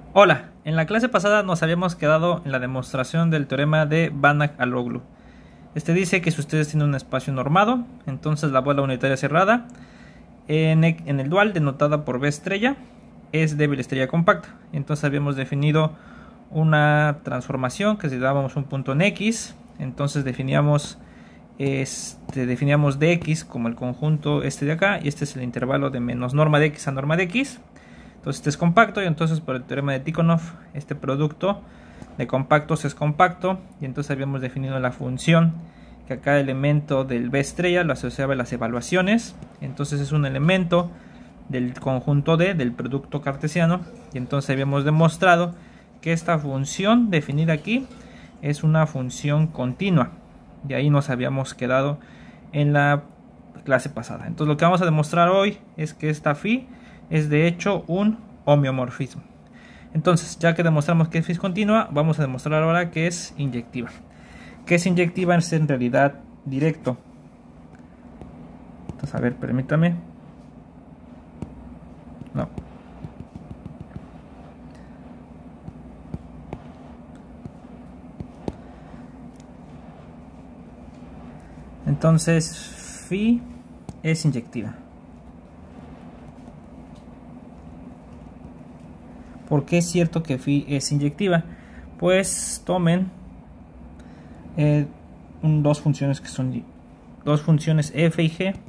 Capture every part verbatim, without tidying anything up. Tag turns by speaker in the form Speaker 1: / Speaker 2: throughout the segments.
Speaker 1: Hola, en la clase pasada nos habíamos quedado en la demostración del teorema de Banach-Aroglu. Este dice que si ustedes tienen un espacio normado, entonces la bola unitaria cerrada en el dual denotada por B estrella es débil estrella compacta. Entonces habíamos definido una transformación que si dábamos un punto en X, entonces definíamos este, definíamos dx como el conjunto este de acá, y este es el intervalo de menos norma de x a norma de x. Entonces este es compacto, y entonces por el teorema de Tikhonov este producto de compactos es compacto, y entonces habíamos definido la función que a cada elemento del B estrella lo asociaba a las evaluaciones. Entonces es un elemento del conjunto D del producto cartesiano, y entonces habíamos demostrado que esta función definida aquí es una función continua. De ahí nos habíamos quedado en la clase pasada. Entonces lo que vamos a demostrar hoy es que esta phi es de hecho un homeomorfismo. Entonces, ya que demostramos que phi es continua, vamos a demostrar ahora que es inyectiva. Que es inyectiva es en realidad directo. Entonces, a ver, permítame. No. Entonces, phi es inyectiva. ¿Por qué es cierto que phi es inyectiva? Pues tomen eh, un, dos funciones que son dos funciones f y g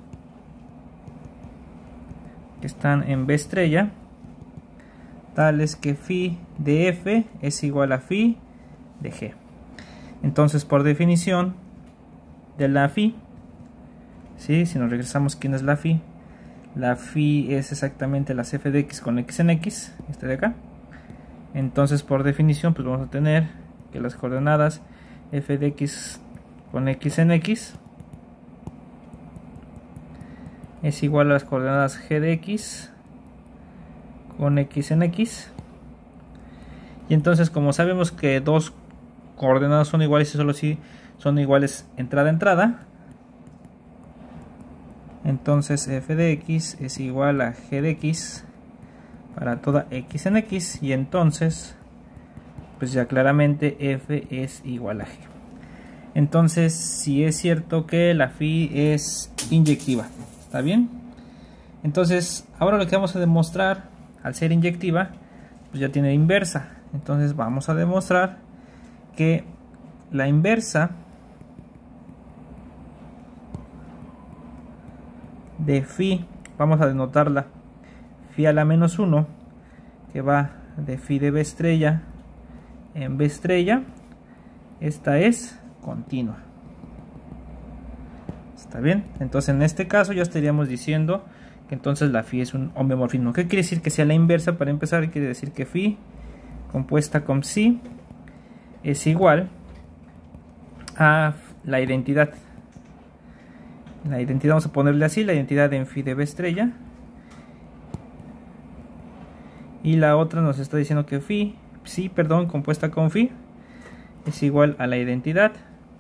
Speaker 1: que están en B estrella, tales que phi de f es igual a phi de g. Entonces, por definición de la phi, ¿sí? Si nos regresamos, ¿quién es la phi? La phi es exactamente las f de x con x en x, este de acá. Entonces, por definición, pues vamos a tener que las coordenadas f de x con x en x es igual a las coordenadas g de x con x en x. Y entonces, como sabemos que dos coordenadas son iguales y solo si son iguales entrada a entrada, entonces f de x es igual a g de x para toda x en x, y entonces pues ya claramente f es igual a g. Entonces, si es cierto que la phi es inyectiva, ¿está bien? Entonces, ahora lo que vamos a demostrar, al ser inyectiva, pues ya tiene inversa. Entonces vamos a demostrar que la inversa de phi, vamos a denotarla phi a la menos uno, que va de phi de B estrella en B estrella, esta es continua. ¿Está bien? Entonces en este caso ya estaríamos diciendo que entonces la phi es un homeomorfismo. ¿Qué quiere decir que sea la inversa? Para empezar, quiere decir que phi compuesta con psi es igual a la identidad. La identidad vamos a ponerle así, la identidad en phi de B estrella. Y la otra nos está diciendo que phi, psi, perdón, compuesta con phi es igual a la identidad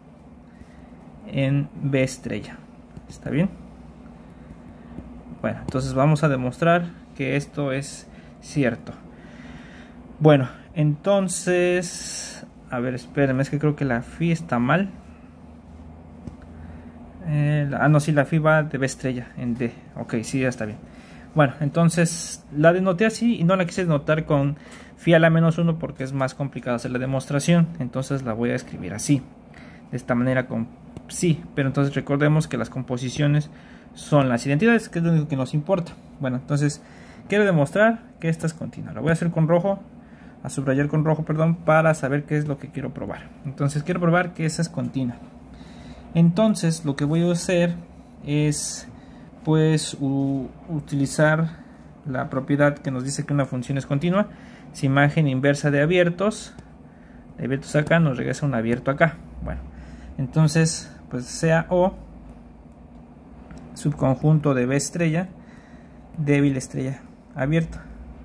Speaker 1: en B estrella. ¿Está bien? Bueno, entonces vamos a demostrar que esto es cierto. Bueno, entonces, a ver, espérenme, es que creo que la phi está mal. Eh, la, ah, no, sí, la phi va de B estrella en D. Ok, sí, ya está bien. Bueno, entonces la denoté así y no la quise denotar con phi a la menos uno porque es más complicado hacer la demostración. Entonces la voy a escribir así, de esta manera con psi. Pero entonces recordemos que las composiciones son las identidades, que es lo único que nos importa. Bueno, entonces quiero demostrar que esta es continua. La voy a hacer con rojo, a subrayar con rojo, perdón, para saber qué es lo que quiero probar. Entonces quiero probar que esa es continua. Entonces lo que voy a hacer es pues utilizar la propiedad que nos dice que una función es continua. Si imagen inversa de abiertos, de abiertos acá nos regresa un abierto acá. Bueno, entonces pues sea O subconjunto de B estrella débil estrella abierta.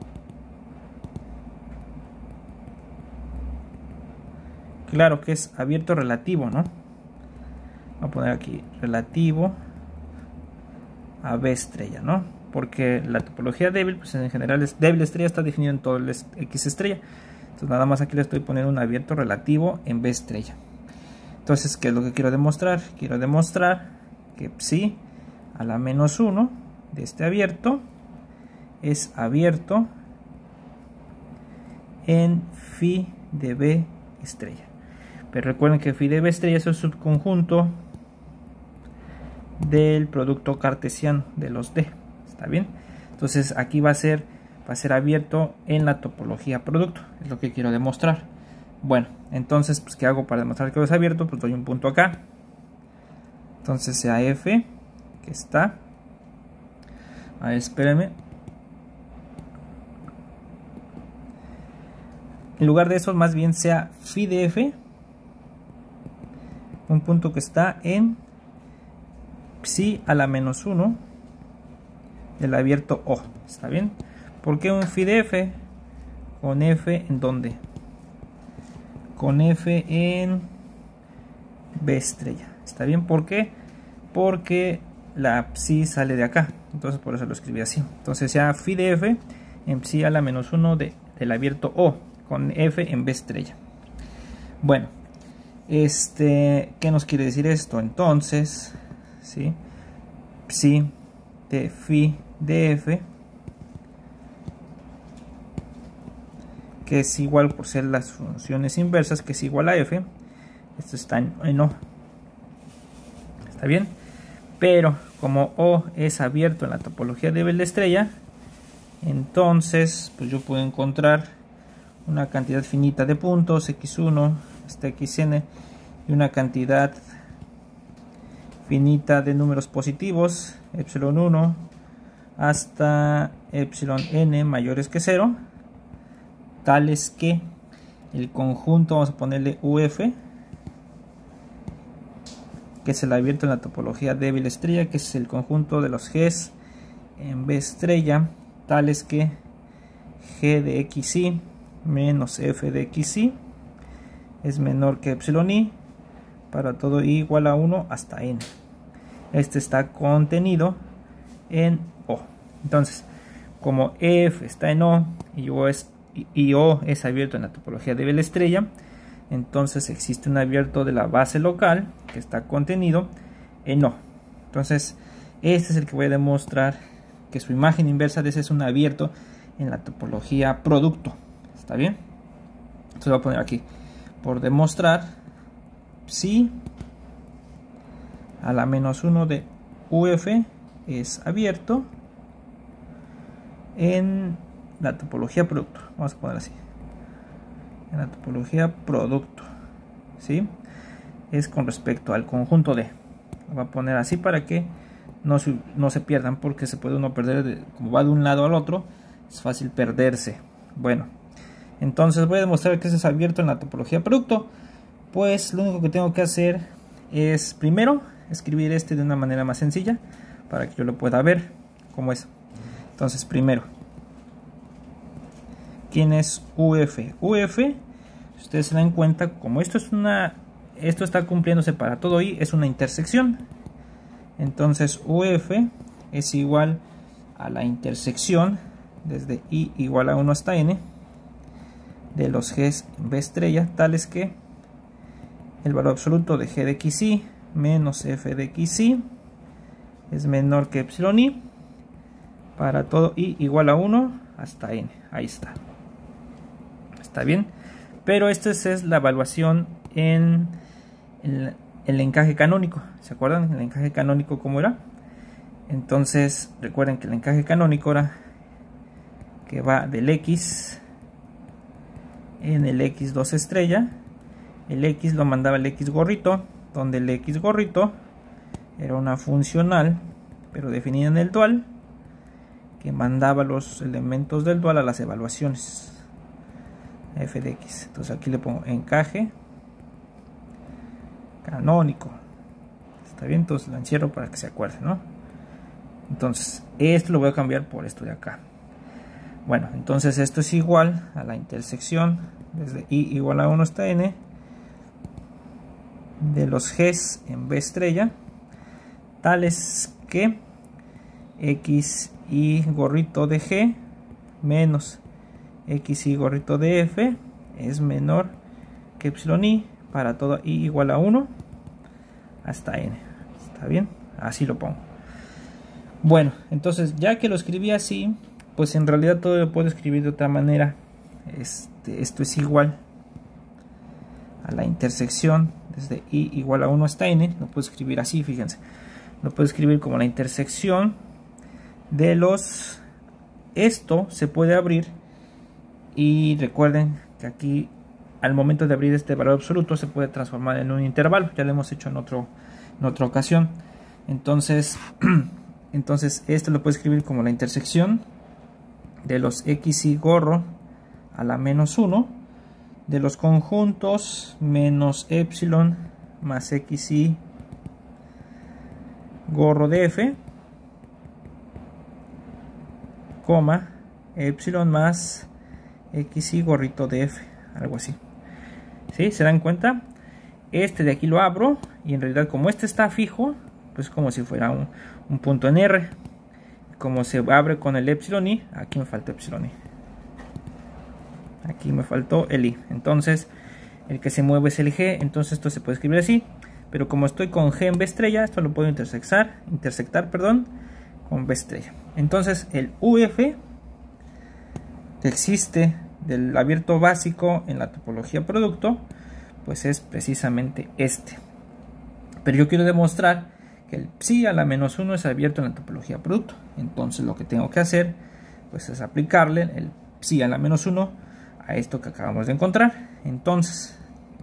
Speaker 1: Claro que es abierto relativo, ¿no? Voy a poner aquí relativo a B estrella, ¿no? porque la topología débil, pues en general es débil estrella, está definido en todo el X estrella. Entonces nada más aquí le estoy poniendo un abierto relativo en B estrella. Entonces, ¿qué es lo que quiero demostrar? Quiero demostrar que psi a la menos uno de este abierto es abierto en phi de B estrella. Pero recuerden que phi de B estrella es el subconjunto del producto cartesiano de los D. ¿Está bien? Entonces aquí va a ser, va a ser abierto en la topología producto. Es lo que quiero demostrar. Bueno, entonces, pues, ¿qué hago para demostrar que es abierto? Pues doy un punto acá. Entonces sea F, que está. A ver, espérenme. En lugar de eso, más bien sea phi de F, un punto que está en psi a la menos uno del abierto O. ¿Está bien? ¿Por qué un phi de F? Con F en dónde? Con F en B estrella. ¿Está bien? ¿Por qué? Porque la psi sale de acá. Entonces por eso lo escribí así. Entonces sea phi de F en psi a la menos uno de, del abierto O, con F en B estrella. Bueno, este, ¿qué nos quiere decir esto? Entonces, ¿sí? Psi de phi de F, que es igual, por ser las funciones inversas, que es igual a F. Esto está en, en O. ¿Está bien? Pero como O es abierto en la topología de Bell estrella, entonces pues yo puedo encontrar una cantidad finita de puntos, equis uno hasta equis ene, y una cantidad finita de números positivos, epsilon uno hasta epsilon n mayores que cero, tales que el conjunto, vamos a ponerle U F, que es el abierto en la topología de Bell estrella, que es el conjunto de los G's en B estrella, tales que G de xy menos F de xy es menor que epsilon i para todo i igual a uno hasta n. Este está contenido en O. Entonces, como F está en O y O es, y O es abierto en la topología de Bell estrella, entonces existe un abierto de la base local que está contenido en O. Entonces, este es el que voy a demostrar que su imagen inversa de ese es un abierto en la topología producto. ¿Está bien? Entonces voy a poner aquí, por demostrar, psi a la menos uno de U F es abierto en la topología producto. Vamos a poner así, en la topología producto, ¿sí? Es con respecto al conjunto D. Lo voy a poner así para que no se, no se pierdan, porque se puede uno perder, de, como va de un lado al otro, es fácil perderse. Bueno, entonces voy a demostrar que eso es abierto en la topología producto. Pues lo único que tengo que hacer es primero escribir este de una manera más sencilla para que yo lo pueda ver cómo es. Entonces primero, ¿quién es U F? U F, si ustedes se dan cuenta, como esto es una, esto está cumpliéndose para todo i, es una intersección. Entonces U F es igual a la intersección desde i igual a uno hasta n de los G's en B estrella, tales que el valor absoluto de G de xy menos F de xy es menor que epsilon i para todo i igual a uno hasta n. Ahí está. Está bien. Pero esta es la evaluación en el, el encaje canónico. ¿Se acuerdan? El encaje canónico, ¿cómo era? Entonces recuerden que el encaje canónico era que va del X en el equis dos estrella. El X lo mandaba el X gorrito, donde el X gorrito era una funcional, pero definida en el dual, que mandaba los elementos del dual a las evaluaciones f de x. Entonces aquí le pongo encaje canónico. Está bien, entonces lo encierro para que se acuerden, ¿no? Entonces esto lo voy a cambiar por esto de acá. Bueno, entonces esto es igual a la intersección desde i igual a uno hasta n de los G's en B estrella, tales que x y gorrito de G menos xy gorrito de F es menor que epsilon i para todo i igual a uno hasta n. ¿Está bien? Así lo pongo. Bueno, entonces ya que lo escribí así, pues en realidad todo lo puedo escribir de otra manera. Este, esto es igual a la intersección desde i igual a uno hasta n. Lo puedo escribir así, fíjense. Lo puedo escribir como la intersección de los... Esto se puede abrir y recuerden que aquí al momento de abrir este valor absoluto se puede transformar en un intervalo. Ya lo hemos hecho en, otro, en otra ocasión. Entonces, entonces esto lo puedo escribir como la intersección de los xy gorro a la menos uno de los conjuntos menos epsilon más xy gorro de F, coma, epsilon más xy gorrito de F, algo así. ¿Sí? ¿Se dan cuenta? Este de aquí lo abro y en realidad como este está fijo, pues como si fuera un, un punto en R. Como se abre con el epsilon i, aquí me falta epsilon i. Aquí me faltó el i. Entonces, el que se mueve es el G. Entonces esto se puede escribir así. Pero como estoy con G en B estrella, esto lo puedo intersectar, intersectar, perdón, con B estrella. Entonces el U F que existe del abierto básico en la topología producto, pues es precisamente este. Pero yo quiero demostrar que el psi a la menos uno es abierto en la topología producto. Entonces lo que tengo que hacer, pues es aplicarle el psi a la menos uno a esto que acabamos de encontrar. Entonces,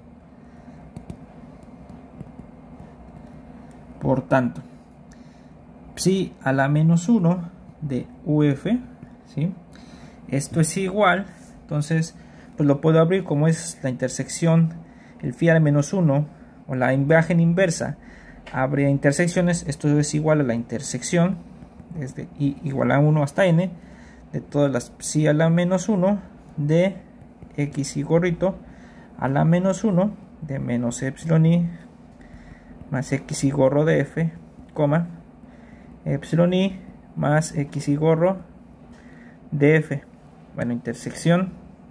Speaker 1: por tanto, psi a la menos uno de U F, ¿sí? Esto es igual, entonces pues lo puedo abrir como es la intersección, el phi a la menos uno o la imagen inversa abre intersecciones. Esto es igual a la intersección desde i igual a uno hasta n de todas las psi a la menos uno de xy gorrito a la menos uno de menos epsilon i más xy gorro de F, coma, epsilon i más xy gorro de F. Bueno, intersección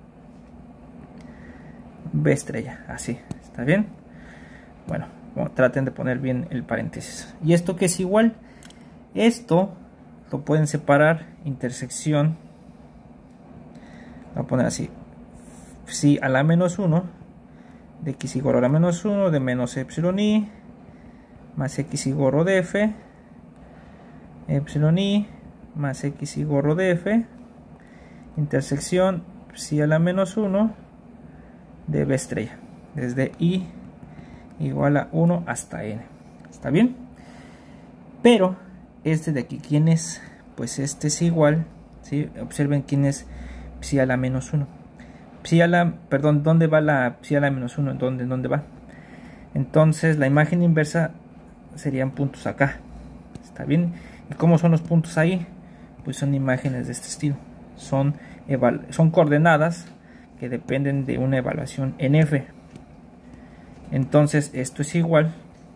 Speaker 1: B estrella, así, ¿está bien? Bueno, traten de poner bien el paréntesis. ¿Y esto qué es igual? Esto lo pueden separar, intersección, voy a poner así, psi a la menos uno de xy gorro a la menos uno de menos epsilon i más xy gorro de F, epsilon i más xy gorro de F, intersección psi a la menos uno de B estrella, desde i igual a uno hasta n. ¿Está bien? Pero este de aquí, ¿quién es? Pues este es igual, ¿sí? Observen quién es psi a la menos uno. Psi a la, perdón, ¿dónde va la psi a la menos uno? ¿Dónde, ¿Dónde va? Entonces la imagen inversa serían puntos acá. ¿Está bien? ¿Y cómo son los puntos ahí? Pues son imágenes de este estilo. Son, son coordenadas que dependen de una evaluación en F. Entonces esto es igual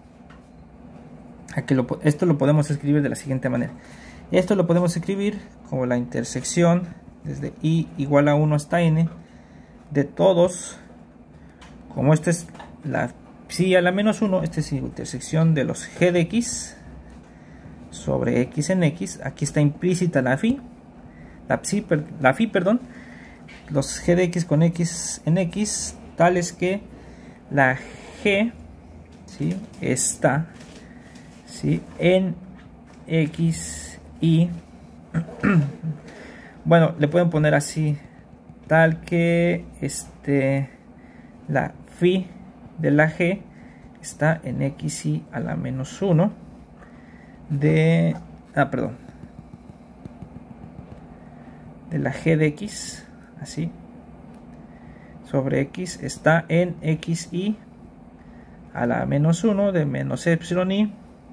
Speaker 1: a que lo, esto lo podemos escribir de la siguiente manera. Esto lo podemos escribir como la intersección desde i igual a uno hasta n de todos, como esta es la psi a la menos uno, esta es la intersección de los g de x sobre x en x. Aquí está implícita la phi, la psi, la phi, perdón, los g de x con x en x, tales que la g, ¿sí?, está, ¿sí?, en x y bueno, le pueden poner así, tal que este la phi de la g está en xy a la menos uno de ah perdón de la g de x, así, sobre x está en xy a la menos uno de menos epsilon i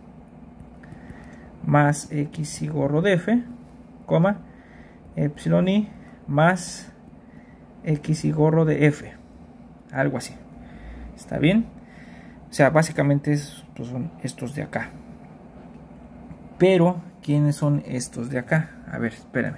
Speaker 1: más xy gorro de f, coma, epsilon i más xy gorro de f, algo así. ¿Está bien? O sea, básicamente es, pues son estos de acá. Pero, ¿quiénes son estos de acá? A ver, espérame.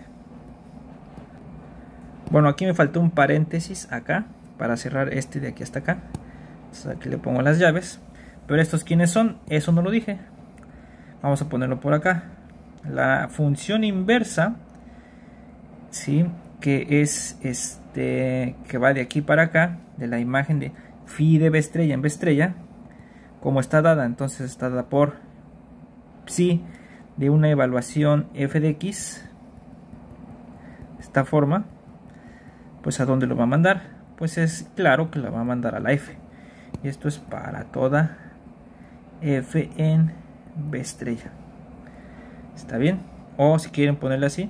Speaker 1: Bueno, aquí me faltó un paréntesis acá para cerrar este de aquí hasta acá. Entonces aquí le pongo las llaves. Pero estos quiénes son, eso no lo dije. Vamos a ponerlo por acá. La función inversa, ¿sí? Que es este, que va de aquí para acá, de la imagen de phi de B estrella en B estrella, como está dada, entonces está dada por psi de una evaluación f de x, de esta forma. Pues ¿a dónde lo va a mandar? Pues es claro que lo va a mandar a la f, y esto es para toda f en B estrella. ¿Está bien? O si quieren ponerle así,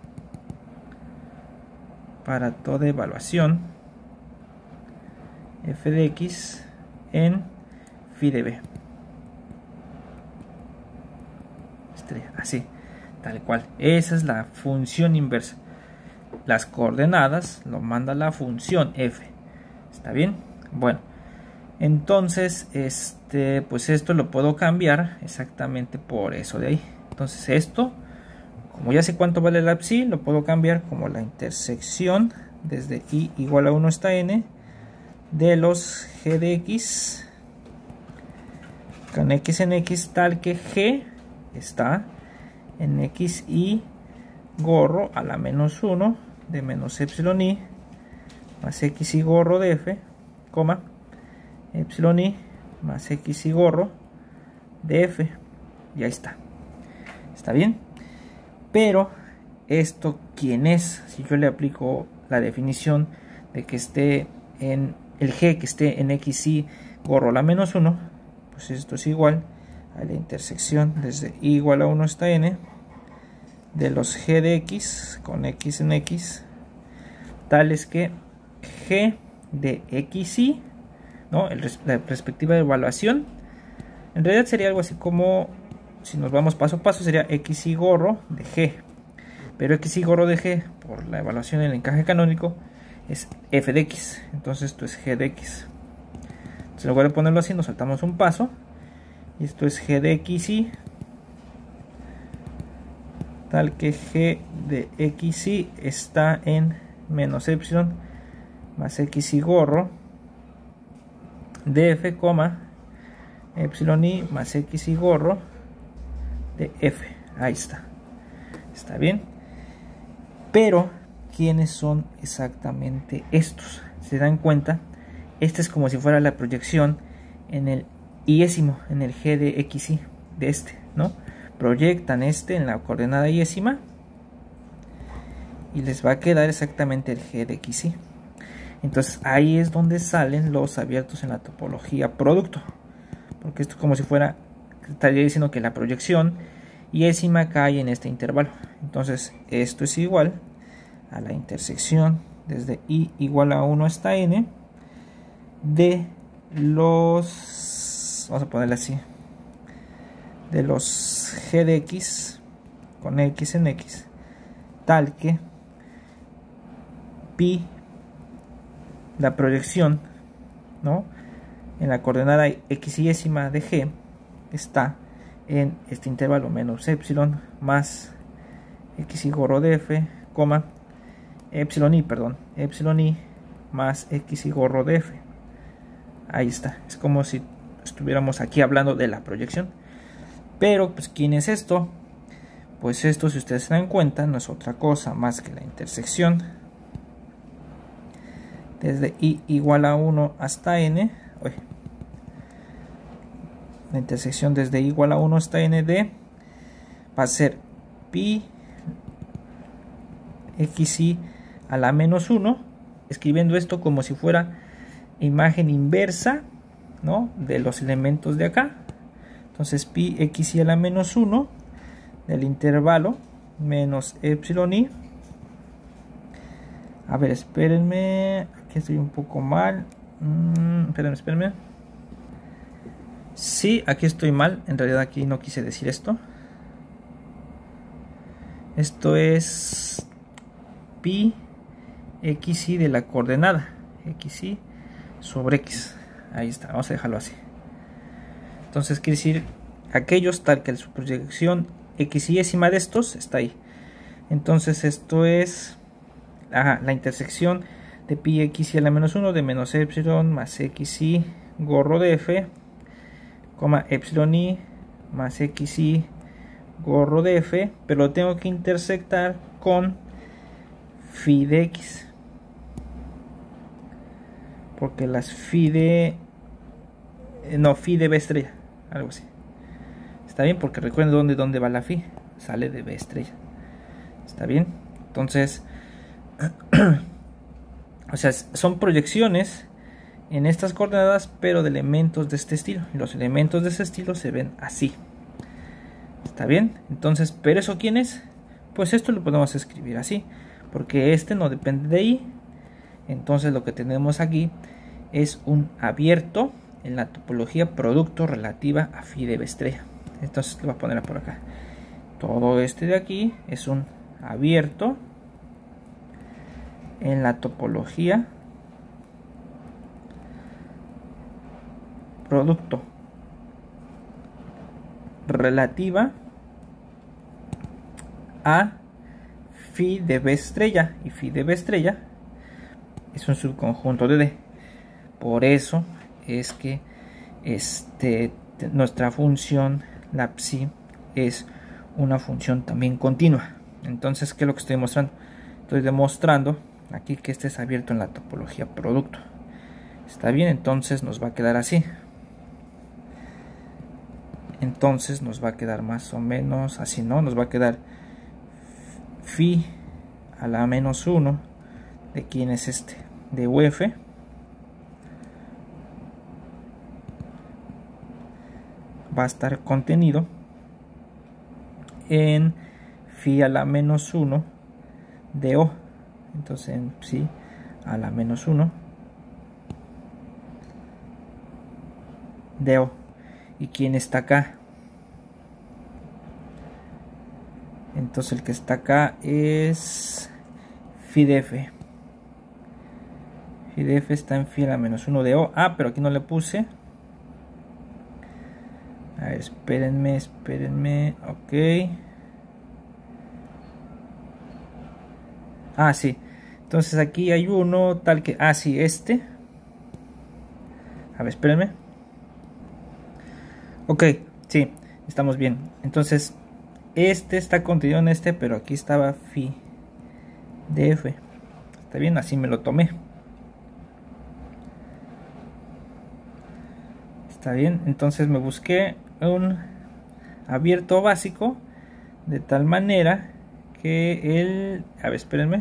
Speaker 1: para toda evaluación f de x en phi de b estrella, así, tal cual. Esa es la función inversa. Las coordenadas lo manda la función f. ¿Está bien? Bueno, entonces este, pues esto lo puedo cambiar exactamente por eso de ahí. Entonces esto, como ya sé cuánto vale la psi, lo puedo cambiar como la intersección desde i igual a uno hasta n de los g de x con x en x, tal que g está en x y gorro a la menos uno de menos epsilon i más x y gorro de f, coma, epsilon i más x y gorro de f. Y ahí está. ¿Está bien? Pero esto, ¿quién es? Si yo le aplico la definición de que esté en el g, que esté en x y gorro a la menos uno, pues esto es igual a la intersección desde i igual a uno hasta n de los g de x con x en x, tales que g de xy, ¿no? El, la perspectiva de evaluación, en realidad sería algo así como, si nos vamos paso a paso, sería xy gorro de g, pero xy gorro de g, por la evaluación en el encaje canónico, es f de x, entonces esto es g de x. Entonces, en lugar de ponerlo así, nos saltamos un paso, y esto es g de xy, tal que g de xy está en menos epsilon más xy gorro de f, coma, epsilon i más xy gorro de f. Ahí está. ¿Está bien? Pero, ¿quiénes son exactamente estos? ¿Se dan cuenta? Este es como si fuera la proyección en el iésimo, en el g de xy de este, ¿no? Proyectan este en la coordenada iésima y les va a quedar exactamente el g de xy. Entonces ahí es donde salen los abiertos en la topología producto, porque esto es como si fuera, estaría diciendo que la proyección iésima cae en este intervalo. Entonces esto es igual a la intersección desde i igual a uno hasta n de los, vamos a ponerle así, de los g de x con x en x, tal que pi, la proyección, ¿no?, en la coordenada xyésima de g está en este intervalo menos epsilon más xy gorro de f, coma, epsilon i, perdón, epsilon i más xy gorro de f. Ahí está. Es como si estuviéramos aquí hablando de la proyección. Pero, pues, ¿quién es esto? Pues esto, si ustedes se dan cuenta, no es otra cosa más que la intersección desde i igual a uno hasta n. Uy, la intersección desde i igual a uno hasta n de, va a ser pi xy a la menos uno, escribiendo esto como si fuera imagen inversa, ¿no?, de los elementos de acá. Entonces pi xy a la menos uno del intervalo menos epsilon i. A ver, espérenme, aquí estoy un poco mal. Mm, espérenme, espérenme. Sí, aquí estoy mal. En realidad aquí no quise decir esto. Esto es pi xy de la coordenada xy sobre x. Ahí está, vamos a dejarlo así. Entonces quiere decir aquellos tal que su proyección xyésima de estos está ahí. Entonces esto es ajá, la intersección de pi x y a la menos uno de menos epsilon más xy gorro de f, coma epsilon i más xy gorro de f, pero lo tengo que intersectar con phi de x, porque las phi de no, phi de b estrella, algo así. Está bien, porque recuerden dónde, dónde va la phi, sale de b estrella. Está bien, entonces o sea, son proyecciones en estas coordenadas, pero de elementos de este estilo, y los elementos de ese estilo se ven así. Está bien, entonces, pero eso ¿quién es? Pues esto lo podemos escribir así, porque este no depende de y. Entonces lo que tenemos aquí es un abierto en la topología producto relativa a phi de b estrella. Entonces lo voy a poner por acá. Todo este de aquí es un abierto en la topología producto relativa a phi de b estrella, y phi de b estrella es un subconjunto de D. Por eso es que este, nuestra función, la psi, es una función también continua. Entonces, ¿qué es lo que estoy demostrando? Estoy demostrando aquí que este es abierto en la topología producto. Está bien, entonces nos va a quedar así. Entonces nos va a quedar más o menos así, ¿no? Nos va a quedar phi a la menos uno de quién es este, de U F, va a estar contenido en phi a la menos uno de O. Entonces en psi a la menos uno de O. ¿Y quién está acá? Entonces el que está acá es phi de f. Phi de f está en phi a la menos uno de O. Ah, pero aquí no le puse. A ver, espérenme, espérenme. Ok. Ah, sí. Entonces aquí hay uno tal que... Ah, sí, este. A ver, espérenme. Ok, sí, estamos bien. Entonces, este está contenido en este, pero aquí estaba phi de f. Está bien, así me lo tomé. Está bien, entonces me busqué un abierto básico de tal manera que el... A ver, espérenme.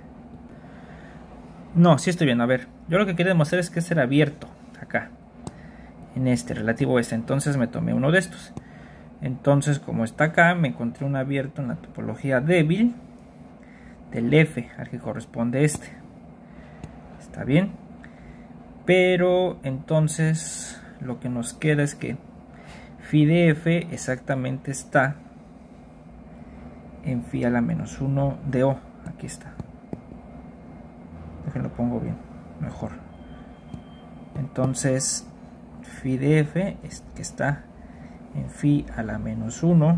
Speaker 1: No, sí estoy bien, a ver. Yo lo que quería demostrar es que este era abierto acá, en este, relativo a este. Entonces me tomé uno de estos. Entonces, como está acá, me encontré un abierto en la topología débil del F al que corresponde este. Está bien. Pero entonces lo que nos queda es que phi de f exactamente está en phi a la menos uno de O. Aquí está. Déjenlo pongo bien, mejor. Entonces phi de f es que está en phi a la menos uno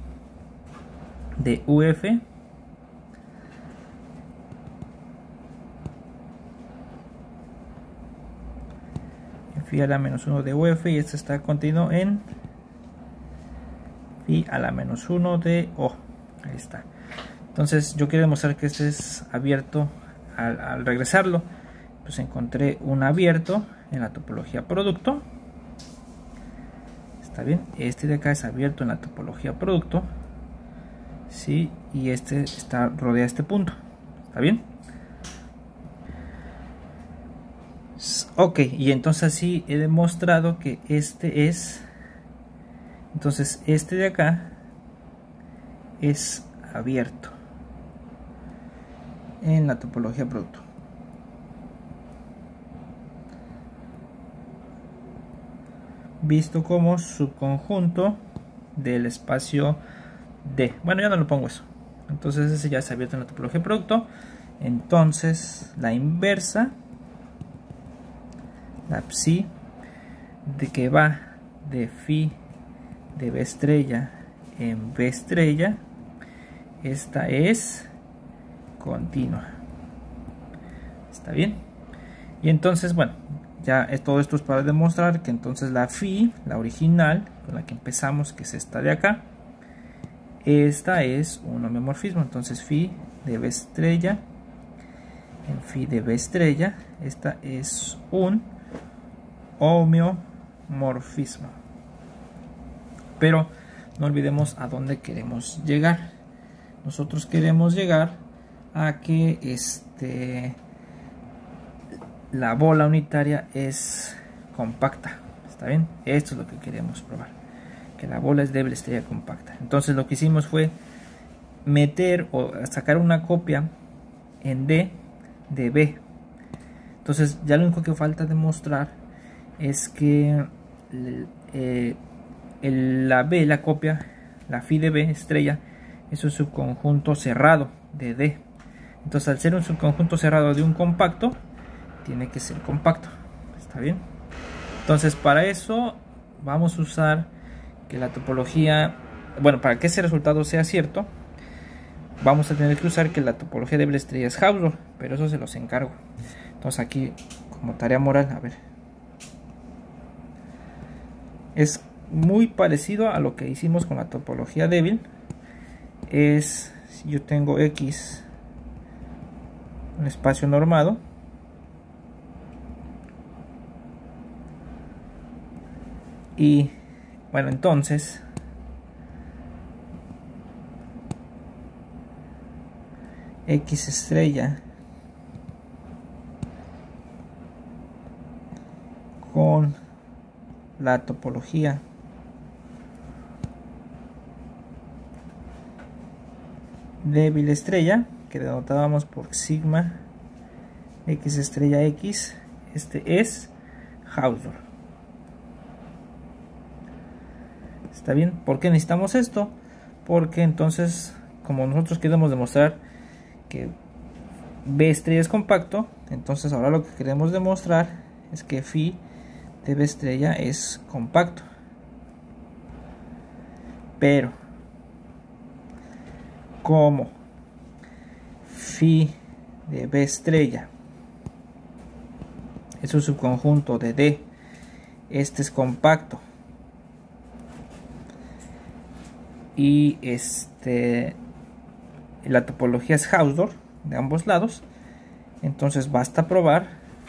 Speaker 1: de U F en phi a la menos uno de U F, y este está contenido en phi a la menos uno de O. Ahí está. Entonces yo quiero demostrar que este es abierto. Al, al regresarlo, pues encontré un abierto en la topología producto. Está bien, este de acá es abierto en la topología producto, sí, y este está rodea este punto. Está bien. Ok, y entonces así he demostrado que este es, entonces este de acá es abierto en la topología producto. Visto como subconjunto del espacio D. Bueno, ya no lo pongo eso. Entonces ese ya es abierto en la topología producto. Entonces la inversa, la psi, de que va de phi de B estrella en B estrella, esta es continua. ¿Está bien? Y entonces, bueno, ya todo esto es para demostrar que entonces la phi, la original, con la que empezamos, que es esta de acá, esta es un homeomorfismo. Entonces phi de B estrella en phi de B estrella, esta es un homeomorfismo. Pero no olvidemos a dónde queremos llegar. Nosotros queremos llegar a que este la bola unitaria es compacta. ¿Está bien? Esto es lo que queremos probar, que la bola es de doble estrella compacta. Entonces lo que hicimos fue meter o sacar una copia en D de B. Entonces ya lo único que falta demostrar es que eh, el, la B, la copia, la phi de B estrella, es un subconjunto cerrado de D. Entonces al ser un subconjunto cerrado de un compacto, tiene que ser compacto. ¿Está bien? Entonces para eso vamos a usar que la topología, bueno, para que ese resultado sea cierto, vamos a tener que usar que la topología de doble estrella es Hausdorff, pero eso se los encargo. Entonces aquí, como tarea moral, a ver, es muy parecido a lo que hicimos con la topología débil. Es, si yo tengo X, un espacio normado, y bueno, entonces X estrella con la topología débil estrella, que denotábamos por sigma X estrella X, este es Hausdorff. ¿Está bien? ¿Por qué necesitamos esto? Porque entonces, como nosotros queremos demostrar que B estrella es compacto, entonces ahora lo que queremos demostrar es que phi de B estrella es compacto. Pero como phi de B estrella es un subconjunto de D, este es compacto, y este la topología es Hausdorff de ambos lados, entonces basta probar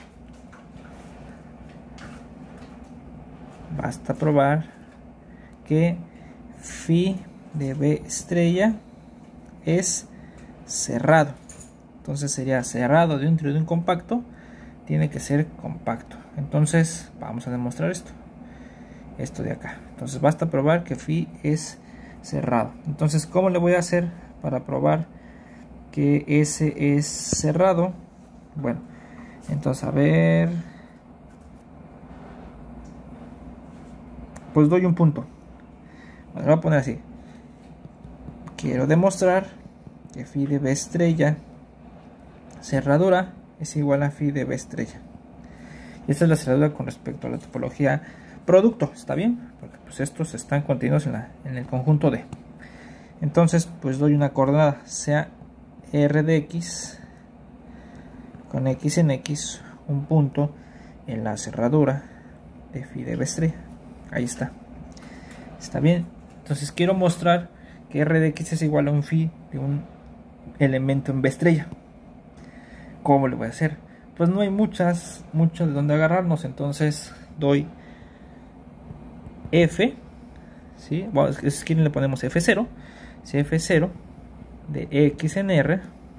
Speaker 1: basta probar que phi de B estrella es cerrado. Entonces sería cerrado dentro de un compacto, tiene que ser compacto. Entonces vamos a demostrar esto esto de acá. Entonces basta probar que phi es cerrado. Entonces, ¿cómo le voy a hacer para probar que ese es cerrado? Bueno, entonces a ver, pues doy un punto. Bueno, lo voy a poner así. Quiero demostrar que phi de B estrella cerradura es igual a phi de B estrella. Y esta es la cerradura con respecto a la topología producto, ¿está bien? Porque pues estos están contenidos en, la, en el conjunto D. Entonces pues doy una coordenada, sea R de X con X en X, un punto en la cerradura de phi de B estrella. Ahí está. ¿Está bien? Entonces quiero mostrar que R de X es igual a un phi de un elemento en B estrella. ¿Cómo le voy a hacer? Pues no hay muchas, mucho de donde agarrarnos, entonces doy F, ¿sí? Bueno, es que le ponemos F cero, si F cero de X en R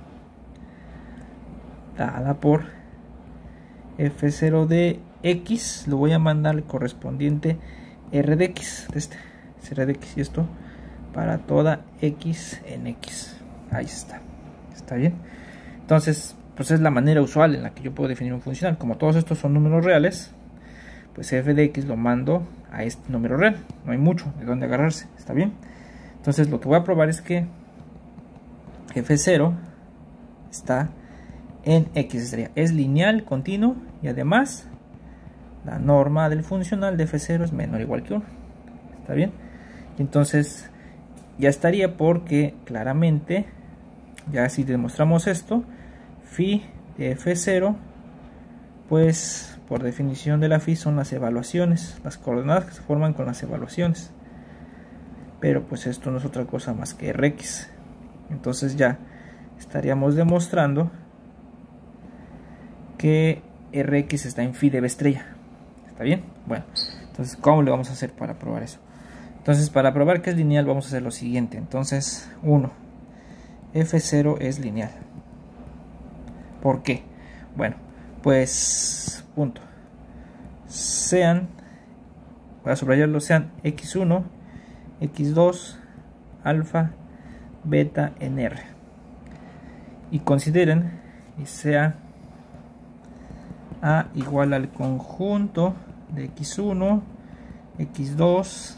Speaker 1: dada por F cero de X, lo voy a mandar al correspondiente R de X, de este, R de X, y esto para toda X en X. Ahí está, está bien. Entonces, pues es la manera usual en la que yo puedo definir un funcional. Como todos estos son números reales, pues F de X lo mando a este número real, no hay mucho de dónde agarrarse, ¿está bien? Entonces lo que voy a probar es que F cero está en X estrella, es lineal, continuo, y además la norma del funcional de F cero es menor o igual que uno, ¿está bien? Y entonces ya estaría, porque claramente, ya si demostramos esto, phi de efe cero, pues por definición de la phi son las evaluaciones, las coordenadas que se forman con las evaluaciones. Pero pues esto no es otra cosa más que Rx. Entonces ya estaríamos demostrando que Rx está en phi de B estrella. ¿Está bien? Bueno, entonces ¿cómo le vamos a hacer para probar eso? Entonces, para probar que es lineal vamos a hacer lo siguiente. Entonces, uno, efe cero es lineal. ¿Por qué? Bueno, pues punto. Sean, voy a subrayarlo, sean equis uno, equis dos, alfa, beta en R. Y consideren y sea A igual al conjunto de equis uno, equis dos,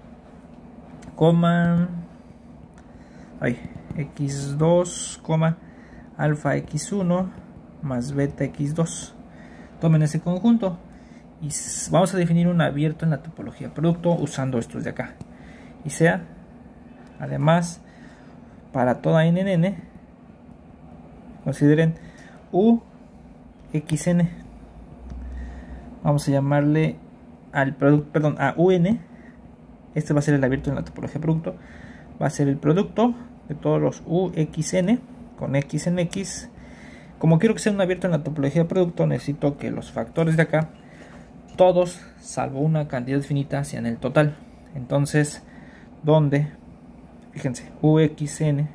Speaker 1: coma, ay, equis dos, alfa equis uno más beta equis dos. Tomen ese conjunto y vamos a definir un abierto en la topología producto usando estos de acá. Y sea, además, para toda N en N, consideren U X N. Vamos a llamarle al producto, perdón, a U N. Este va a ser el abierto en la topología producto. Va a ser el producto de todos los U X N con X en X. Como quiero que sea un abierto en la topología producto, necesito que los factores de acá, todos, salvo una cantidad finita, sean el total. Entonces, donde, fíjense, U X N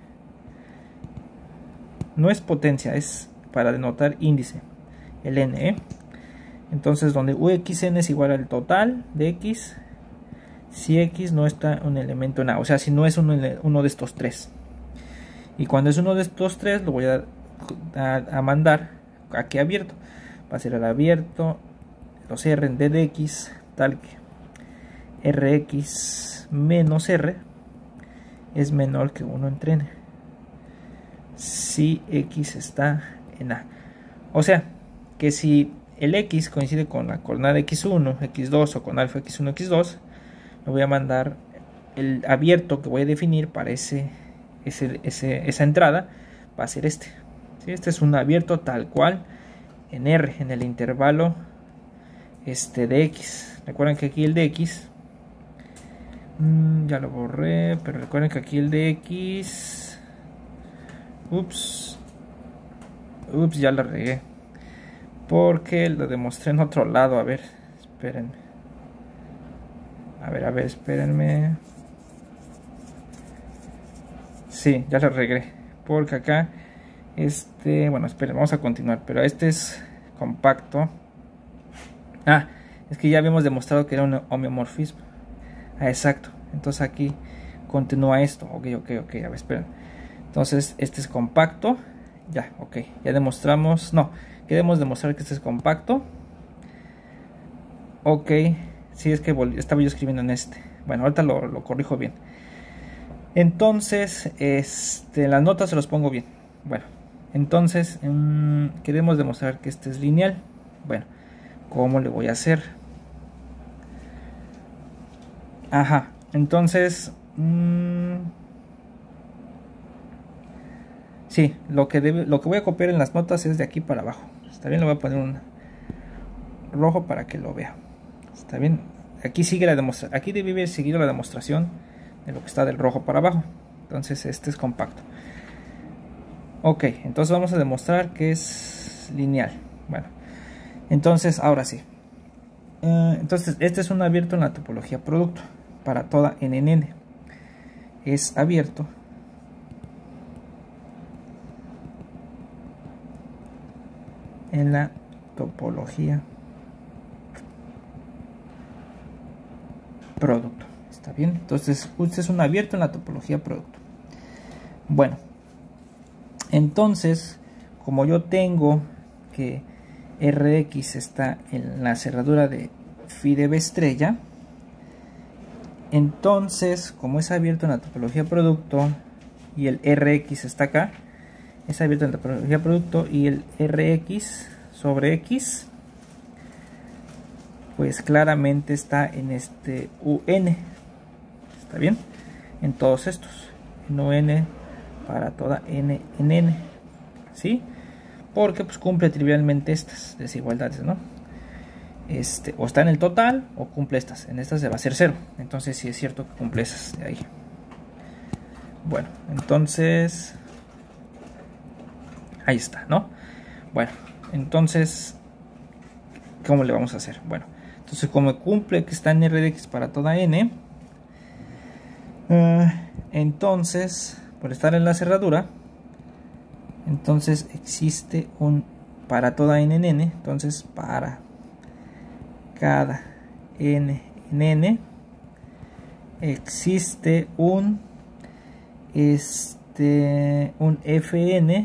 Speaker 1: no es potencia, es para denotar índice, el N, ¿eh? Entonces, donde U X N es igual al total de X, si X no está un elemento en A, o sea, si no es uno, uno de estos tres. Y cuando es uno de estos tres, lo voy a, a, a mandar aquí abierto. Va a ser el abierto, los R en D de X, tal que Rx menos R es menor que uno entre N. Si X está en A. O sea, que si el X coincide con la coordenada equis uno, equis dos o con alfa equis uno, equis dos, le voy a mandar el abierto que voy a definir para ese, ese, ese, esa entrada, va a ser este. ¿Sí? Este es un abierto tal cual en R, en el intervalo este de X. Recuerden que aquí el de X, mmm, ya lo borré, pero recuerden que aquí el de X, ups, ups, ya lo regué, porque lo demostré en otro lado. A ver, espérenme. A ver, a ver, espérenme. Sí, ya lo regué. Porque acá, este, bueno, esperen, vamos a continuar. Pero este es compacto. Ah, es que ya habíamos demostrado que era un homeomorfismo. Ah, exacto. Entonces aquí continúa esto. Ok, ok, ok, a ver, esperen. Entonces, este es compacto. Ya, ok. Ya demostramos, no, queremos demostrar que este es compacto. Ok. Si es que estaba yo escribiendo en este. Bueno, ahorita lo, lo corrijo bien. Entonces, este, las notas se los pongo bien. Bueno, entonces mmm, queremos demostrar que este es lineal. Bueno, ¿cómo le voy a hacer? Ajá, entonces mmm, sí, lo que debe, lo que voy a copiar en las notas es de aquí para abajo. Está bien, le voy a poner un rojo para que lo vea. Está bien, aquí sigue la demostración, aquí debe seguir la demostración de lo que está del rojo para abajo. Entonces este es compacto. Ok, entonces vamos a demostrar que es lineal. Bueno, entonces ahora sí. Uh, entonces este es un abierto en la topología producto para toda N en N. Es abierto en la topología producto. ¿Está bien? Entonces, este es un abierto en la topología producto. Bueno, entonces, como yo tengo que Rx está en la cerradura de phi de B estrella, entonces, como es abierto en la topología producto y el Rx está acá, es abierto en la topología producto y el Rx sobre X, pues claramente está en este U N. ¿Está bien? en todos estos, en un para toda n en n, ¿sí? Porque pues cumple trivialmente estas desigualdades, ¿no? Este, o está en el total o cumple estas. En estas se va a hacer cero. Entonces sí es cierto que cumple esas de ahí. Bueno, entonces ahí está, ¿no? Bueno, entonces ¿cómo le vamos a hacer? Bueno, entonces como cumple que está en R de X para toda n, uh, entonces por estar en la cerradura, entonces existe un para toda n en n, entonces para cada n en n existe un este un fn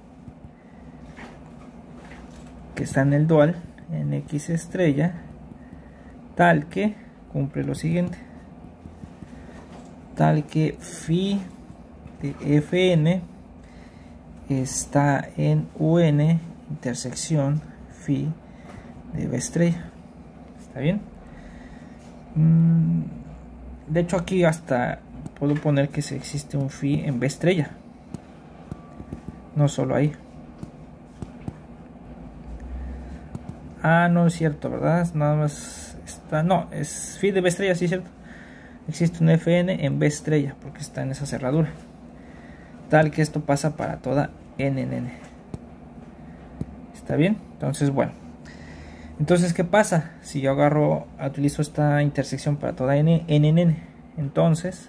Speaker 1: que está en el dual en X estrella, tal que cumple lo siguiente, tal que phi de fn está en un intersección phi de b estrella. ¿Está bien? De hecho aquí hasta puedo poner que si existe un phi en b estrella, no solo ahí. Ah, no es cierto, ¿verdad? Nada más está, no, es phi de b estrella, sí es cierto. Existe un fn en b estrella porque está en esa cerradura, tal que esto pasa para toda n en n. ¿Está bien? Entonces, bueno. Entonces, ¿qué pasa? Si yo agarro, utilizo esta intersección para toda n, n en n, entonces,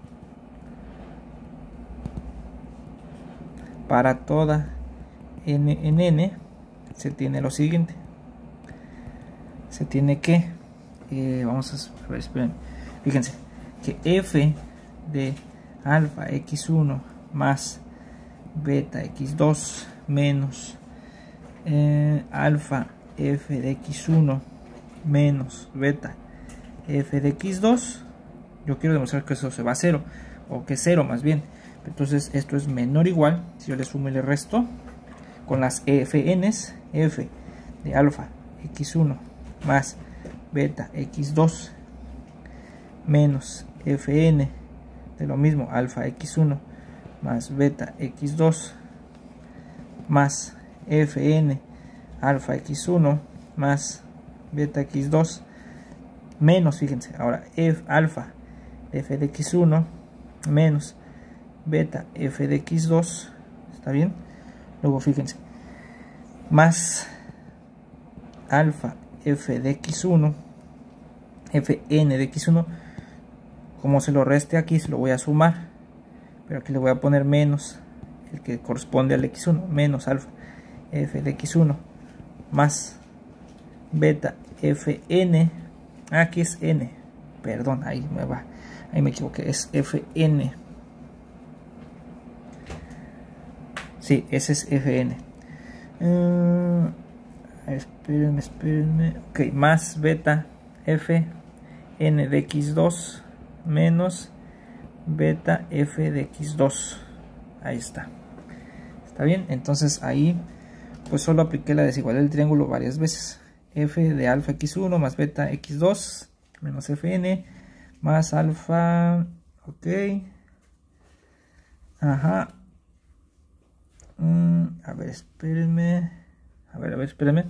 Speaker 1: para toda n en n, se tiene lo siguiente. Se tiene que, eh, vamos a ver, esperen, fíjense, que f de alfa equis uno más beta equis dos menos eh, alfa f de equis uno menos beta f de equis dos, yo quiero demostrar que eso se va a cero, o que es cero más bien. Entonces esto es menor o igual, si yo le sumo y le resto con las fn's, f de alfa equis uno más beta equis dos menos fn de lo mismo alfa equis uno más beta equis dos más fn alfa equis uno más beta equis dos menos, fíjense, ahora f alfa f de equis uno menos beta f de equis dos, ¿está bien? Luego fíjense, más alfa f de equis uno, fn de equis uno, como se lo reste aquí se lo voy a sumar, pero aquí le voy a poner menos el que corresponde al equis uno, menos alfa f de equis uno más beta fn, aquí es n, perdón, ahí me va, ahí me equivoqué, es fn, sí, ese es fn, uh, espérenme, espérenme, ok, más beta f n de equis dos menos beta f de equis dos, ahí está, está bien. Entonces ahí pues solo apliqué la desigualdad del triángulo varias veces, f de alfa equis uno más beta equis dos menos fn más alfa, ok, ajá, mm, a ver, espérenme, a ver, a ver, espérenme,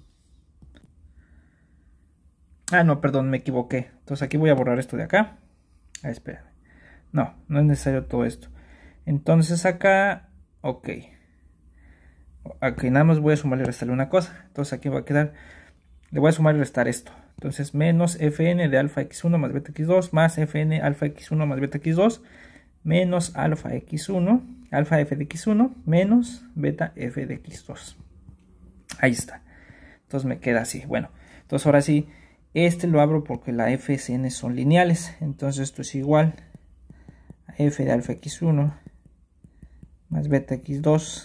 Speaker 1: ah, no, perdón, me equivoqué, entonces aquí voy a borrar esto de acá, ah, espérenme, no, no es necesario todo esto, entonces acá, ok, aquí nada más voy a sumar y restarle una cosa, entonces aquí va a quedar, le voy a sumar y restar esto, entonces menos fn de alfa equis uno más beta equis dos más fn alfa equis uno más beta equis dos menos alfa equis uno, alfa f de equis uno menos beta f de equis dos, ahí está, entonces me queda así. Bueno, entonces ahora sí, este lo abro porque las fn son lineales, entonces esto es igual a f de alfa equis uno más beta equis dos,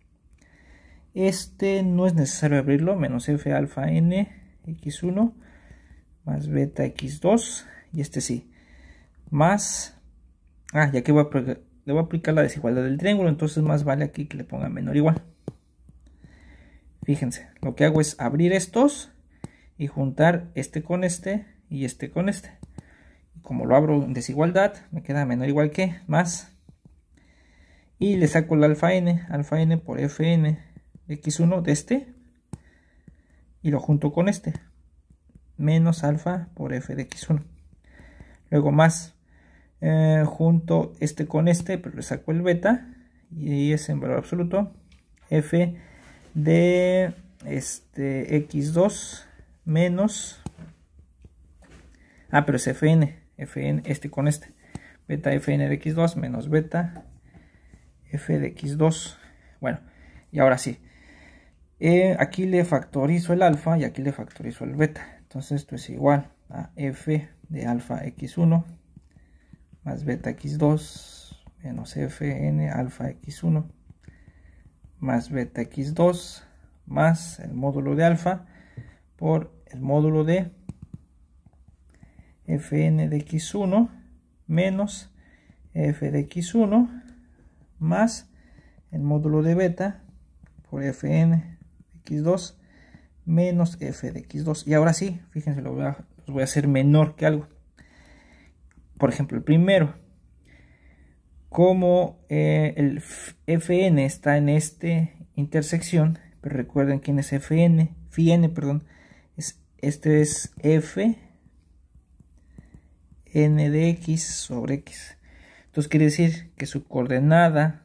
Speaker 1: este no es necesario abrirlo, menos f alfa n equis uno más beta equis dos, y este sí, más, ah, ya que voy a, le voy a aplicar la desigualdad del triángulo, entonces más vale aquí que le ponga menor o igual. Fíjense, lo que hago es abrir estos y juntar este con este y este con este. como lo abro en desigualdad, me queda menor o igual que, más, y le saco el alfa n, alfa n por fn de equis uno de este, y lo junto con este, menos alfa por f de equis uno. Luego más, eh, junto este con este, pero le saco el beta, y es en valor absoluto, f de este equis dos menos, ah, pero es fn, fn, este con este, beta fn de equis dos menos beta f de equis dos. Bueno, y ahora sí, eh, aquí le factorizo el alfa y aquí le factorizo el beta. Entonces esto es igual a f de alfa equis uno más beta equis dos menos fn alfa equis uno más beta equis dos más el módulo de alfa por el módulo de fn de equis uno menos f de equis uno más el módulo de beta por fn de equis dos menos f de equis dos. Y ahora sí, fíjense, lo voy a, los voy a hacer menor que algo. Por ejemplo, el primero, como eh, el fn está en esta intersección, pero recuerden quién es fn, φn, perdón, es, este es f n de x sobre x. Entonces quiere decir que su coordenada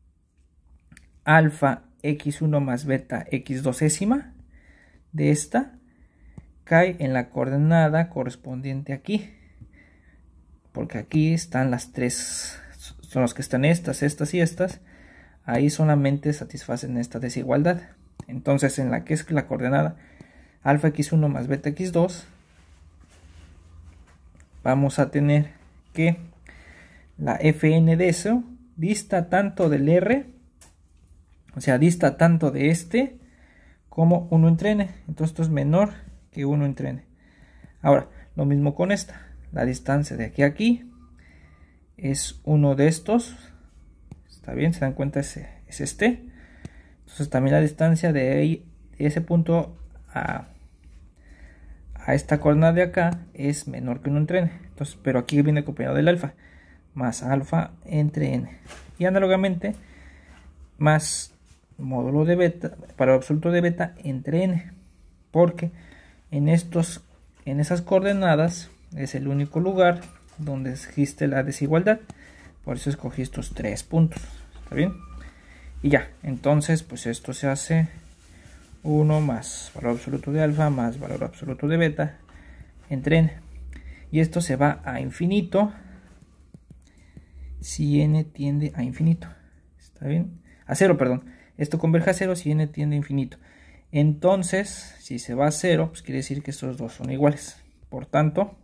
Speaker 1: alfa equis uno más beta equis dos de esta cae en la coordenada correspondiente aquí, porque aquí están las tres, son los que están estas, estas y estas, ahí solamente satisfacen esta desigualdad. Entonces en la que es la coordenada alfa equis uno más beta equis dos, vamos a tener que la fn de eso dista tanto del r, o sea, dista tanto de este como uno entre n. Entonces esto es menor que uno entre n. Ahora, lo mismo con esta. La distancia de aquí a aquí es uno de estos. Está bien, se dan cuenta, es, es este. Entonces también la distancia de, ahí, de ese punto a, a esta coordenada de acá es menor que uno entre n. Entonces, pero aquí viene acompañado del alfa. Más alfa entre n. Y análogamente, más módulo de beta, para el absoluto de beta entre n, porque en estos, en esas coordenadas es el único lugar donde existe la desigualdad, por eso escogí estos tres puntos. ¿Está bien? Y ya, entonces pues esto se hace uno más valor absoluto de alfa más valor absoluto de beta entre n, y esto se va a infinito si n tiende a infinito. ¿Está bien? A cero, perdón. Esto converge a cero si n tiende a infinito. Entonces, si se va a cero, pues quiere decir que estos dos son iguales. Por tanto,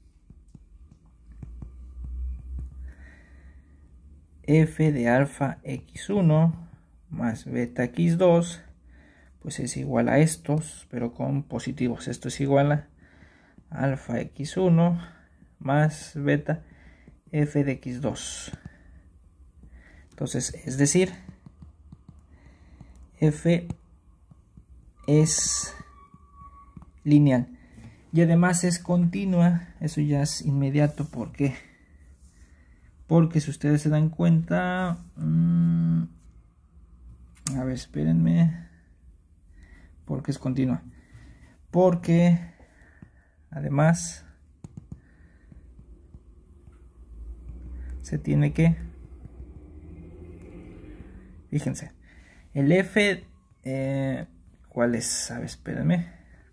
Speaker 1: f de alfa equis uno más beta equis dos, pues es igual a estos, pero con positivos. Esto es igual a alfa equis uno más beta f de equis dos. Entonces, es decir, f es lineal y además es continua. Eso ya es inmediato. ¿Por qué? Porque si ustedes se dan cuenta, mmm, a ver, espérenme, porque es continua, porque además se tiene que, fíjense, el f, eh, ¿cuál es? A ver, espérenme.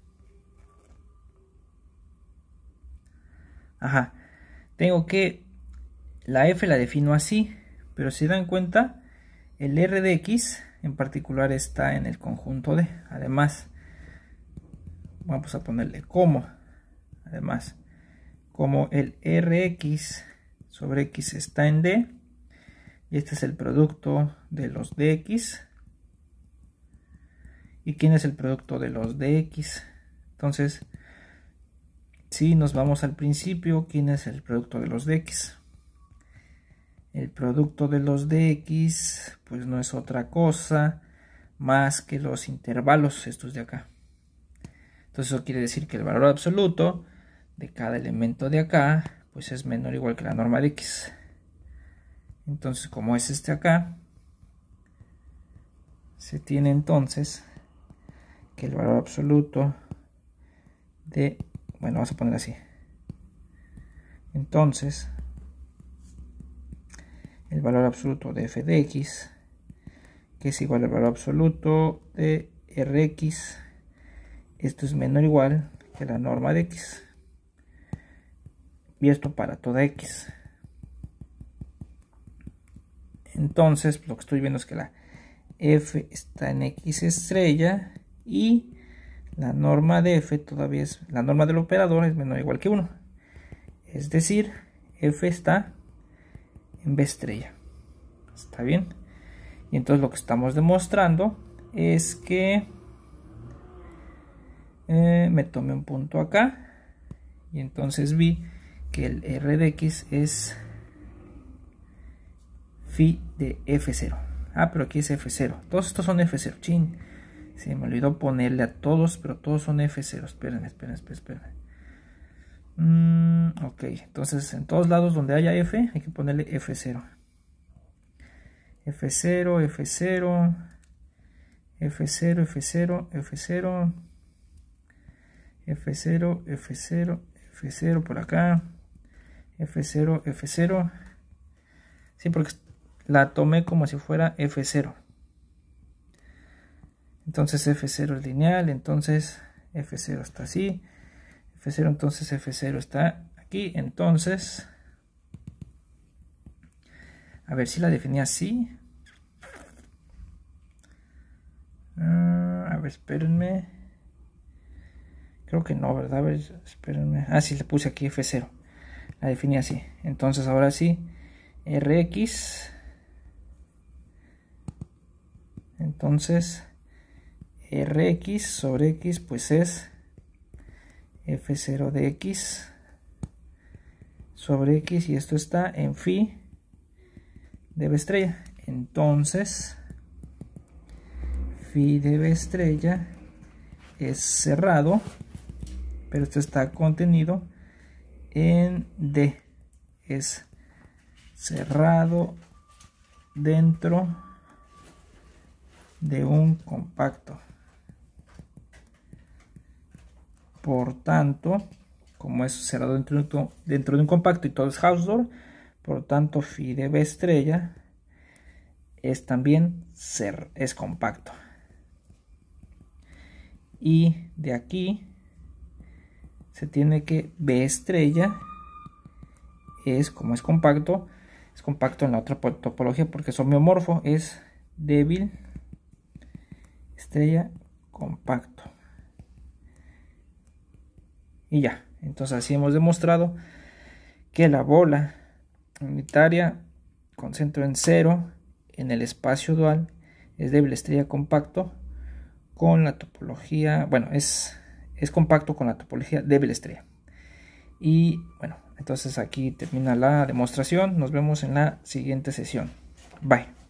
Speaker 1: Ajá, tengo que, la f la defino así, pero si dan cuenta, el r de x en particular está en el conjunto D. Además, vamos a ponerle como, además, como el rx sobre x está en D, y este es el producto de los dx. ¿Y quién es el producto de los dx? Entonces, si nos vamos al principio, ¿quién es el producto de los dx? El producto de los dx, pues no es otra cosa más que los intervalos, estos de acá. Entonces eso quiere decir que el valor absoluto de cada elemento de acá, pues es menor o igual que la norma de X. Entonces, como es este acá, se tiene entonces que el valor absoluto de, bueno, vamos a poner así. Entonces, el valor absoluto de f de x, que es igual al valor absoluto de Rx, esto es menor o igual que la norma de X. Y esto para toda X. Entonces, lo que estoy viendo es que la f está en X estrella y la norma de f todavía es, la norma del operador es menor o igual que uno. Es decir, f está en B estrella. ¿Está bien? Y entonces lo que estamos demostrando es que eh, me tomé un punto acá y entonces vi que el R de X es phi de F cero. Ah, pero aquí es F cero. Todos estos son F cero. Chin. Se me olvidó ponerle a todos, pero todos son F cero. Espérenme, espérenme, espérenme. Mm, ok, entonces en todos lados donde haya F hay que ponerle F cero. F cero, F cero, F cero, F cero, F cero, F cero, F cero, F cero por acá, F cero, F cero. Sí, porque la tomé como si fuera F cero. Entonces F cero es lineal, entonces F cero está así. F cero, entonces F cero está aquí. Entonces, a ver si la definí así. Uh, a ver, espérenme. Creo que no, ¿verdad? A ver, espérenme. Ah, sí, le puse aquí F cero. La definí así. Entonces, ahora sí, Rx. Entonces, Rx sobre X, pues es F cero de X sobre X, y esto está en phi de B estrella. Entonces, phi de B estrella es cerrado, pero esto está contenido en D. Es cerrado dentro de un compacto. Por tanto, como es cerrado dentro, dentro de un compacto y todo es Hausdorff, por tanto phi de B estrella es también ser, es compacto. Y de aquí se tiene que B estrella es, como es compacto, es compacto en la otra topología porque es homeomorfo, es débil estrella compacto. Y ya, entonces así hemos demostrado que la bola unitaria con centro en cero en el espacio dual es débil estrella compacto con la topología, bueno, es, es compacto con la topología débil estrella. Y bueno, entonces aquí termina la demostración. Nos vemos en la siguiente sesión. Bye.